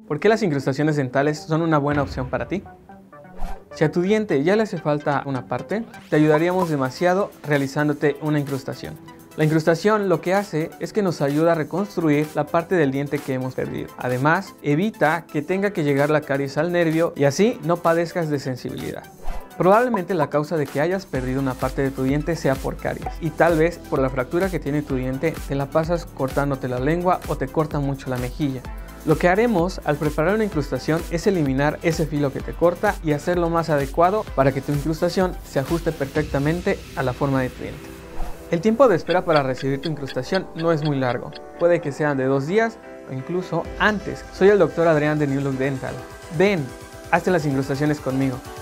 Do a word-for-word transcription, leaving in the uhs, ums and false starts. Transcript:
¿Por qué las incrustaciones dentales son una buena opción para ti? Si a tu diente ya le hace falta una parte, te ayudaríamos demasiado realizándote una incrustación. La incrustación lo que hace es que nos ayuda a reconstruir la parte del diente que hemos perdido. Además, evita que tenga que llegar la caries al nervio y así no padezcas de sensibilidad. Probablemente la causa de que hayas perdido una parte de tu diente sea por caries y tal vez por la fractura que tiene tu diente te la pasas cortándote la lengua o te corta mucho la mejilla. Lo que haremos al preparar una incrustación es eliminar ese filo que te corta y hacerlo más adecuado para que tu incrustación se ajuste perfectamente a la forma de tu diente. El tiempo de espera para recibir tu incrustación no es muy largo, puede que sean de dos días o incluso antes. Soy el doctor Adrián de New Look Dental. Ven, hazte las incrustaciones conmigo.